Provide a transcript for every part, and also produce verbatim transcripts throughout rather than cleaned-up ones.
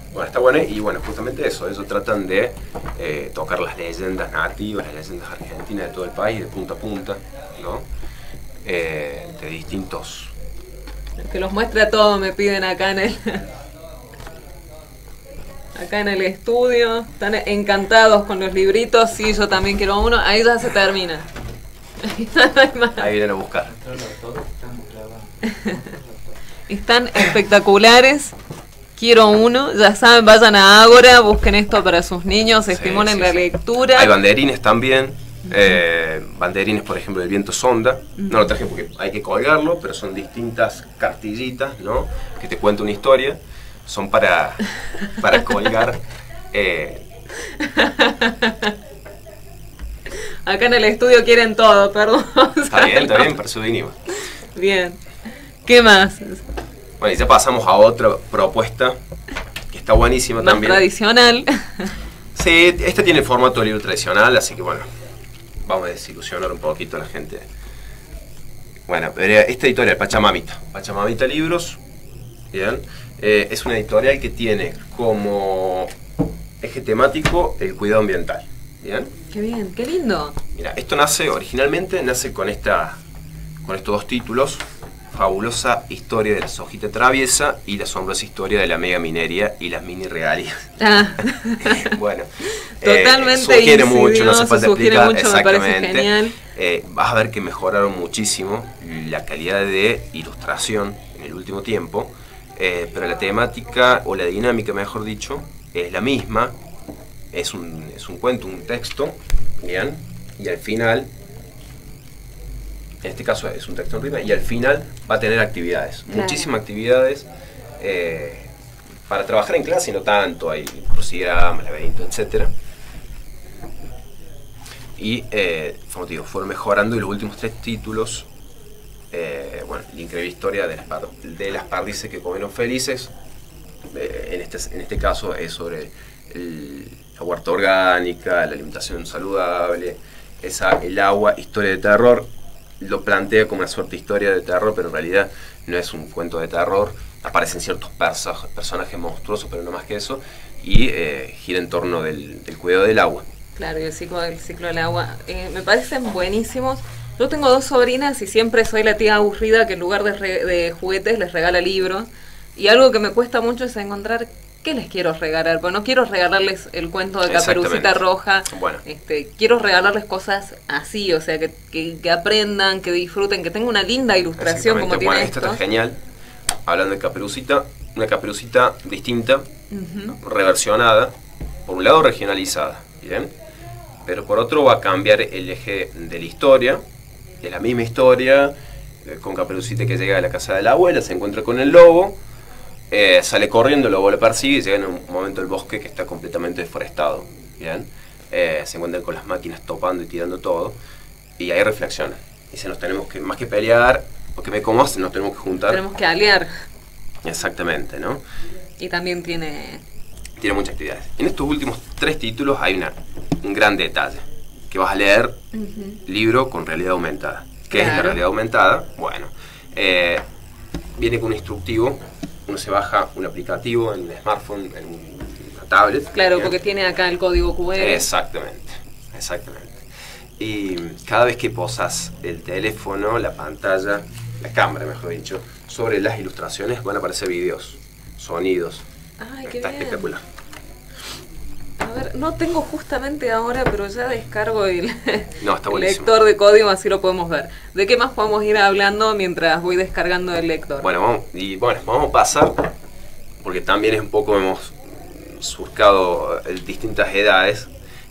Bueno, está bueno y bueno, justamente eso, ellos tratan de eh, tocar las leyendas nativas, las leyendas argentinas de todo el país, de punta a punta, ¿no? Eh, de distintos... Que los muestre a todos, me piden acá en el... acá en el estudio. Están encantados con los libritos, sí, yo también quiero uno. Ahí ya se termina. Ahí vienen a buscar. Están espectaculares. Quiero uno, ya saben, vayan a Ágora, busquen esto para sus niños, Sí, estimulen sí, la sí. lectura. Hay banderines también, uh-huh. eh, banderines por ejemplo del viento sonda, uh-huh. no lo traje porque hay que colgarlo, pero son distintas cartillitas, ¿no? Que te cuentan una historia, son para, para colgar. Eh. Acá en el estudio quieren todo, perdón. Está bien, está bien, para eso vinimos. Bien, ¿qué más? Bueno, y ya pasamos a otra propuesta que está buenísima más también. Tradicional. Sí, esta tiene el formato de libro tradicional, así que bueno, vamos a desilusionar un poquito a la gente. Bueno, esta editorial, Pachamamita. Pachamamita Libros, ¿bien? Eh, es una editorial que tiene como eje temático el cuidado ambiental, ¿bien? Qué bien, qué lindo. Mira, esto nace, originalmente, nace con, esta, con estos dos títulos. Fabulosa historia de la sojita traviesa y la asombrosa historia de la mega minería y las mini regalías. Ah. Bueno, totalmente eh, sugiere mucho, no hace falta explicar. Mucho, me parece genial. Eh, vas a ver que mejoraron muchísimo la calidad de ilustración en el último tiempo, eh, pero la temática, o la dinámica mejor dicho, es la misma. Es un, es un cuento, un texto, bien, y al final... En este caso es un texto en rima y al final va a tener actividades, claro. Muchísimas actividades eh, para trabajar en clase y no tanto, hay crucigramas, laberinto, etcétera. Y, eh, como te digo, fueron mejorando y los últimos tres títulos, eh, bueno, la increíble historia de las, de las perdices que comieron felices, eh, en, este, en este caso es sobre el, la huerta orgánica, la alimentación saludable, esa, el agua, historia de terror. Lo plantea como una suerte de historia de terror, pero en realidad no es un cuento de terror. Aparecen ciertos persa, personajes monstruosos, pero no más que eso, y eh, gira en torno del, del cuidado del agua. Claro, y el ciclo del ciclo del agua. Eh, me parecen buenísimos. Yo tengo dos sobrinas y siempre soy la tía aburrida que en lugar de, re, de juguetes les regala libros. Y algo que me cuesta mucho es encontrar qué les quiero regalar. Porque no quiero regalarles el cuento de Caperucita Roja. Bueno. Este, quiero regalarles cosas así, o sea, que, que, que aprendan, que disfruten, que tengan una linda ilustración como tiene bueno, esto. Esta está genial. Hablando de Caperucita, una Caperucita distinta, uh-huh. reversionada, por un lado regionalizada, ¿bien? Pero por otro va a cambiar el eje de la historia, de la misma historia, eh, con Caperucita que llega a la casa de la abuela, se encuentra con el lobo, eh, sale corriendo, el lobo lo persigue y llega en un momento el bosque que está completamente deforestado, ¿bien? Eh, se encuentran con las máquinas topando y tirando todo, y ahí reflexionan. Dice, nos tenemos que, más que pelear, porque me como, nos tenemos que juntar. Tenemos que aliar. Exactamente, ¿no? Y también tiene... Tiene muchas actividades. En estos últimos tres títulos hay una, un gran detalle, que vas a leer uh-huh. libro con realidad aumentada. ¿Qué claro. es la realidad aumentada? Bueno, eh, viene con un instructivo, uno se baja un aplicativo en un smartphone, en una tablet. Claro, ¿bien? Porque tiene acá el código cu erre. Exactamente, exactamente. Y cada vez que posas el teléfono, la pantalla, la cámara mejor dicho, sobre las ilustraciones van a aparecer videos, sonidos. Ay, qué Está bien. espectacular. A ver, no tengo justamente ahora, pero ya descargo el, no, está el lector de código, así lo podemos ver. ¿De qué más podemos ir hablando mientras voy descargando el lector? Bueno, vamos, y bueno, vamos a pasar, porque también es un poco, hemos surcado distintas edades,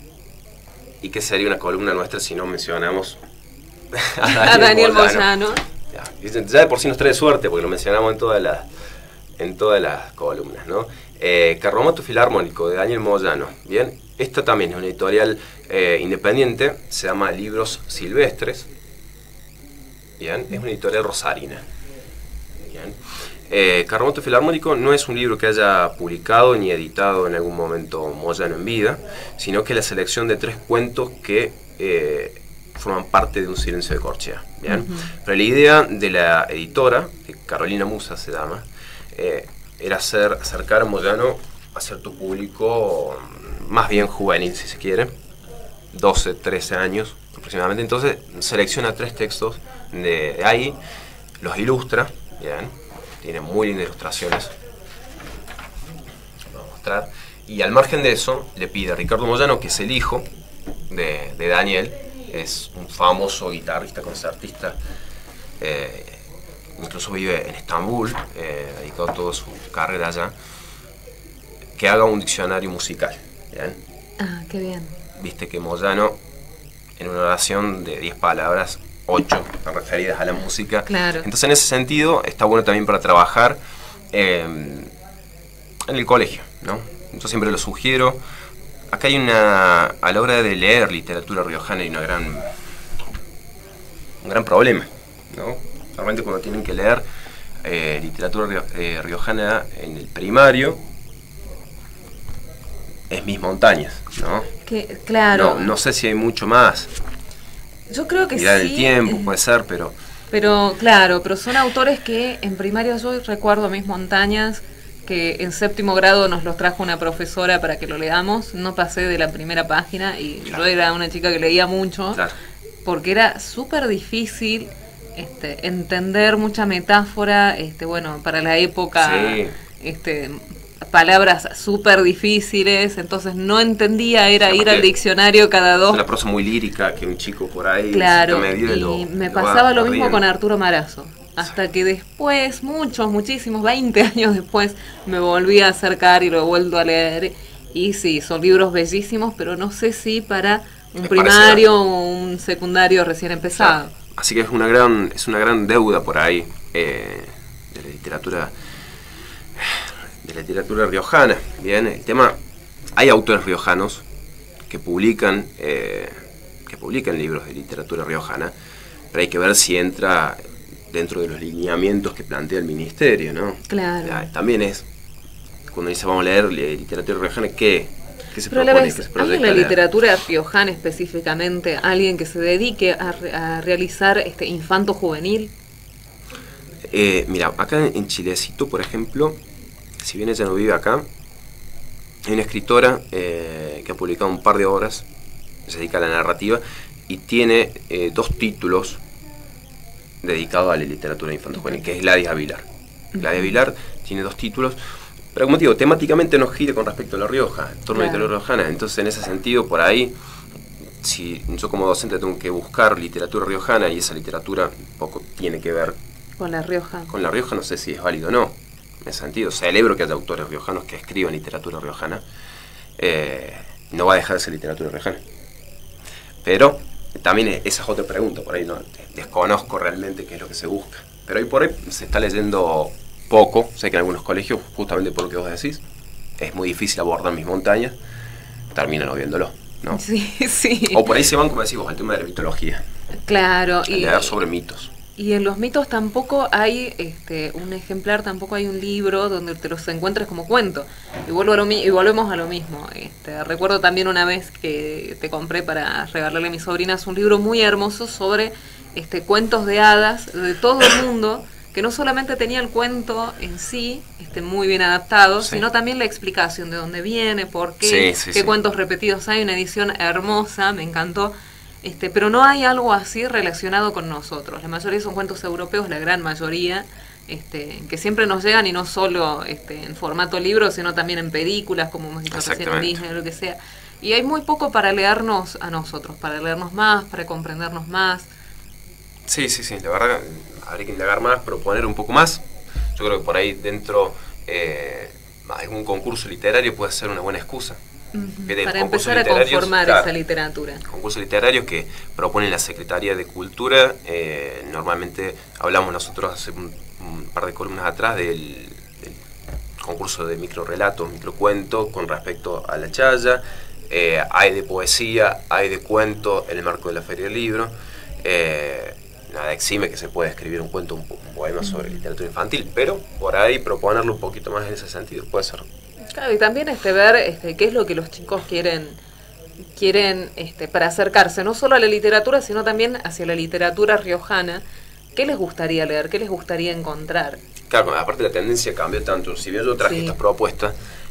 y que sería una columna nuestra si no mencionamos a Daniel, a Daniel Moyano. Ya, ya de por sí nos trae suerte, porque lo mencionamos en todas las, en todas las columnas, ¿no? Eh, Carromato Filarmónico de Daniel Moyano, ¿bien? Esta también es una editorial eh, independiente, se llama Libros Silvestres, ¿bien? Es una editorial rosarina, ¿bien? Eh, Carromato Filarmónico no es un libro que haya publicado ni editado en algún momento Moyano en vida, sino que es la selección de tres cuentos que eh, forman parte de un silencio de corchea, ¿bien? Uh-huh. Pero la idea de la editora, que Carolina Musa se llama, eh, era hacer, acercar a Moyano a cierto público más bien juvenil, si se quiere, doce, trece años aproximadamente. Entonces selecciona tres textos de, de ahí, los ilustra, bien, tiene muy lindas ilustraciones, voy a mostrar, y al margen de eso le pide a Ricardo Moyano, que es el hijo de, de Daniel, es un famoso guitarrista, concertista, eh, incluso vive en Estambul, eh, dedicado toda su carrera allá, que haga un diccionario musical, ¿bien? Ah, qué bien. Viste que Moyano, en una oración de diez palabras, ocho están referidas a la música. Claro. Entonces, en ese sentido, está bueno también para trabajar eh, en el colegio, ¿no? Yo siempre lo sugiero. Acá hay una, a la hora de leer literatura riojana, hay una gran, un gran problema, ¿no? Realmente cuando tienen que leer eh, literatura eh, riojana en el primario, es Mis Montañas, ¿no? Que, claro. No, no sé si hay mucho más. Yo creo que Mirar sí. el tiempo, puede ser, pero... Pero, claro, pero son autores que en primaria yo recuerdo Mis Montañas, que en séptimo grado nos los trajo una profesora para que lo leamos. No pasé de la primera página y claro, yo era una chica que leía mucho, claro, porque era súper difícil este, entender mucha metáfora, este, bueno, para la época, sí, este, palabras súper difíciles, entonces no entendía, era ir al diccionario cada dos. Es una prosa muy lírica que un chico por ahí... Claro, y lo, me lo pasaba lo mismo con Arturo Marazo. Hasta que después, muchos, muchísimos, veinte años después, me volví a acercar y lo he vuelto a leer. Y sí, son libros bellísimos, pero no sé si para un es primario o un secundario recién empezado. Claro. Así que es una gran, es una gran deuda por ahí eh, de la literatura, de la literatura riojana. Bien, el tema, hay autores riojanos que publican, eh, que publican libros de literatura riojana, pero hay que ver si entra dentro de los lineamientos que plantea el ministerio, ¿no? Claro. Ya, también es, cuando dice vamos a leer literatura riojana, ¿qué, qué se Pero propone? Vez, ¿Qué se ¿hay en la literatura riojana específicamente alguien que se dedique a, a realizar este infanto juvenil? Eh, mira, acá en Chilecito, por ejemplo, si bien ella no vive acá, hay una escritora eh, que ha publicado un par de obras, se dedica a la narrativa, y tiene eh, dos títulos dedicado a la literatura infanto-juvenil, que es Gladys Avilar. Gladys Avilar tiene dos títulos, pero como te digo, temáticamente no gira con respecto a La Rioja, en torno a la literatura riojana. Entonces, en ese sentido, por ahí, si yo como docente tengo que buscar literatura riojana y esa literatura poco tiene que ver con La Rioja, con La Rioja, no sé si es válido o no. En ese sentido, celebro que haya autores riojanos que escriban literatura riojana. Eh, no va a dejar de ser literatura riojana. Pero también esa es otra pregunta, por ahí no desconozco realmente qué es lo que se busca. Pero hoy por hoy se está leyendo poco, sé que en algunos colegios, justamente por lo que vos decís, es muy difícil abordar Mis Montañas, terminan no viéndolo, ¿no? Sí, sí. O por ahí se van, como decimos, al tema de la mitología. Claro. Y leer sobre mitos. Y en los mitos tampoco hay este, un ejemplar, tampoco hay un libro donde te los encuentres como cuento. Y, vuelvo a lo, y volvemos a lo mismo. Este, recuerdo también una vez que te compré para regalarle a mis sobrinas un libro muy hermoso sobre este, cuentos de hadas de todo el mundo, que no solamente tenía el cuento en sí, este, muy bien adaptado, sí, sino también la explicación de dónde viene, por qué, sí, sí, qué sí. cuentos repetidos hay. Una edición hermosa, me encantó. Este, pero no hay algo así relacionado con nosotros. La mayoría son cuentos europeos, la gran mayoría, este, que siempre nos llegan y no solo este, en formato libro, sino también en películas, como hemos dicho recién en Disney o lo que sea. Y hay muy poco para leernos a nosotros, para leernos más, para comprendernos más. Sí, sí, sí, la verdad habría que indagar más, proponer un poco más. Yo creo que por ahí dentro eh, algún concurso literario puede ser una buena excusa. Uh-huh. Para empezar a conformar claro, esa literatura. Concursos literarios que proponen la Secretaría de Cultura. Eh, normalmente hablamos nosotros hace un, un par de columnas atrás del, del concurso de microrelatos, microcuentos con respecto a la chaya. Eh, hay de poesía, hay de cuento en el marco de la Feria del Libro. Eh, nada exime que se pueda escribir un cuento, un, un poema sobre literatura infantil, pero por ahí proponerlo un poquito más en ese sentido puede ser. Claro, y también este ver este qué es lo que los chicos quieren quieren este para acercarse no solo a la literatura, sino también hacia la literatura riojana. ¿Qué les gustaría leer? ¿Qué les gustaría encontrar? Claro, aparte la tendencia cambió tanto. Si bien yo traje sí. estas propuestas,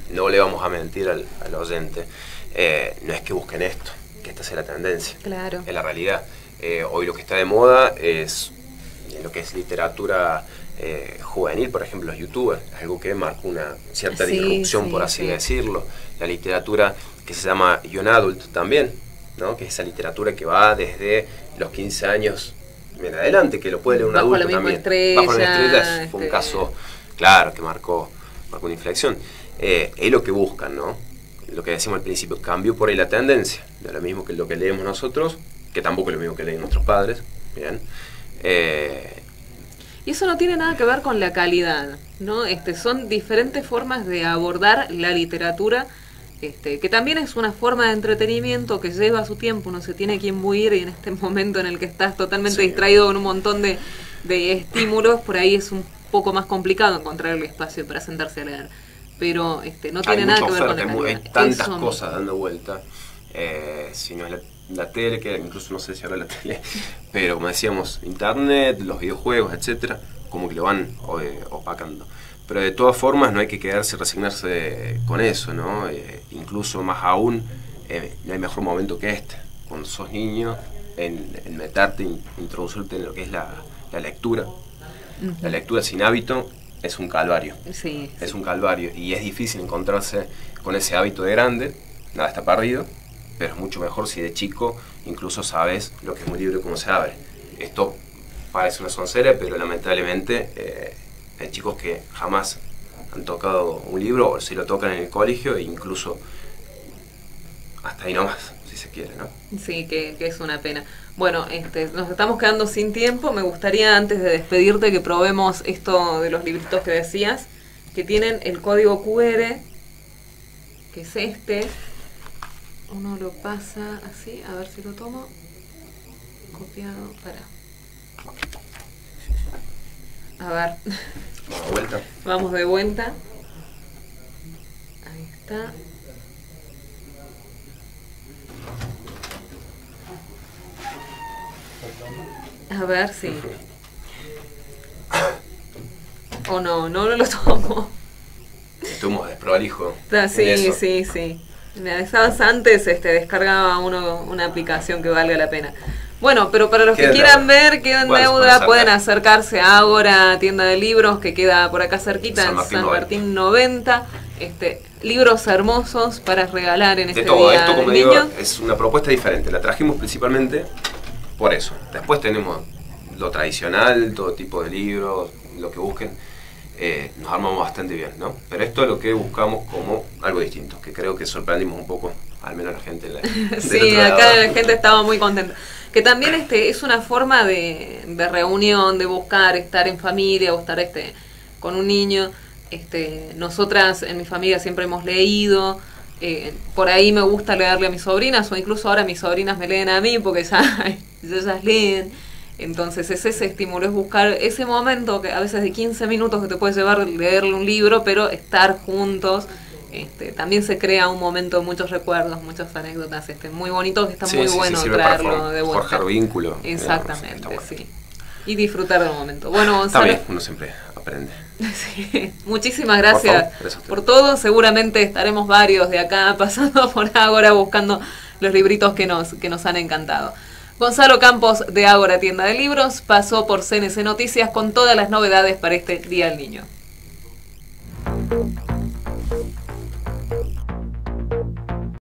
no le vamos a mentir al, al oyente, eh, no es que busquen esto, que esta sea la tendencia. Claro. Es la realidad. Eh, hoy lo que está de moda es lo que es literatura eh, juvenil, por ejemplo, los youtubers, algo que marcó una cierta Sí, disrupción, sí, por así sí. decirlo. La literatura que se llama Young Adult también, ¿no? Que es esa literatura que va desde los quince años en adelante, que lo puede leer un Bajo la adulto misma también. estrella, Bajo la misma estrella fue un este- caso, claro, que marcó, marcó una inflexión. Eh, es lo que buscan, ¿no? Lo que decimos al principio, cambió por ahí la tendencia, de lo mismo que lo que leemos nosotros, que tampoco es lo mismo que leen nuestros padres, ¿bien? Eh, Y eso no tiene nada que ver con la calidad, ¿no? Este, son diferentes formas de abordar la literatura, este, que también es una forma de entretenimiento que lleva su tiempo, uno se tiene que imbuir, y en este momento en el que estás totalmente Sí. distraído con un montón de, de estímulos, por ahí es un poco más complicado encontrar el espacio para sentarse a leer. Pero este, no tiene hay nada mucha que ver con oferta, la hay, mu- calidad. hay tantas Eso- cosas dando vuelta, eh, si no es la, la tele, que incluso no sé si ahora la tele, pero como decíamos, internet, los videojuegos, etcétera, como que lo van eh, opacando. Pero de todas formas no hay que quedarse, resignarse con eso, ¿no? Eh, incluso más aún, eh, no hay mejor momento que este, cuando sos niño, en, en meterte, in- introducirte en lo que es la, la lectura. Ujú. La lectura sin hábito es un calvario. Sí, Es un calvario y es difícil encontrarse con ese hábito de grande, nada está perdido, pero es mucho mejor si de chico incluso sabes lo que es un libro y cómo se abre. Esto parece una soncera, pero lamentablemente eh, hay chicos que jamás han tocado un libro o si lo tocan en el colegio e incluso hasta ahí nomás, si se quiere, ¿no? Sí, que, que es una pena. Bueno, este, nos estamos quedando sin tiempo. Me gustaría, antes de despedirte, que probemos esto de los libritos que decías, que tienen el código Q R, que es este. Uno lo pasa así, a ver si lo tomo. Copiado, para. A ver, Vamos de vuelta. vamos de vuelta. Ahí está. A ver si. O no, no, no lo tomo. Estuvimos desprolijo. Ah, en sí, eso. sí, sí. Me avisabas antes, este, descargaba uno una aplicación que valga la pena. Bueno, pero para los Queda que en quieran deuda. ver, queda en Bueno, se pueden deuda, acercar. pueden acercarse a Ágora, tienda de libros, que queda por acá cerquita, San en Martín San Martín noventa. Este, libros hermosos para regalar en De este todo día esto, como del digo, niño. es una propuesta diferente. La trajimos principalmente por eso. Después tenemos lo tradicional, todo tipo de libros, lo que busquen. Eh, nos armamos bastante bien, ¿no? Pero esto es lo que buscamos como algo distinto, que creo que sorprendimos un poco, al menos a la gente. La, del Sí, otro lado. acá la gente estaba muy contenta. Que también este es una forma de, de reunión, de buscar estar en familia o estar este con un niño. Este, nosotras en mi familia siempre hemos leído. Eh, por ahí me gusta leerle a mis sobrinas, o incluso ahora mis sobrinas me leen a mí porque ya ellas leen. Entonces es ese estímulo, es buscar ese momento que a veces de quince minutos que te puede llevar leerle un libro, pero estar juntos. Este, también se crea un momento, muchos recuerdos, muchas anécdotas este, muy bonitos, que está Sí, muy sí, sí, bueno sirve para traerlo for- de vuelta. forjar vínculo. Exactamente, Está bueno. sí. Y disfrutar del momento. Bueno, Está Gonzalo, bien, uno siempre aprende. sí, muchísimas gracias Por favor, gracias a usted. por todo. Seguramente estaremos varios de acá pasando por Ágora buscando los libritos que nos, que nos han encantado. Gonzalo Campos de Ágora Tienda de Libros pasó por C N C Noticias con todas las novedades para este Día del Niño.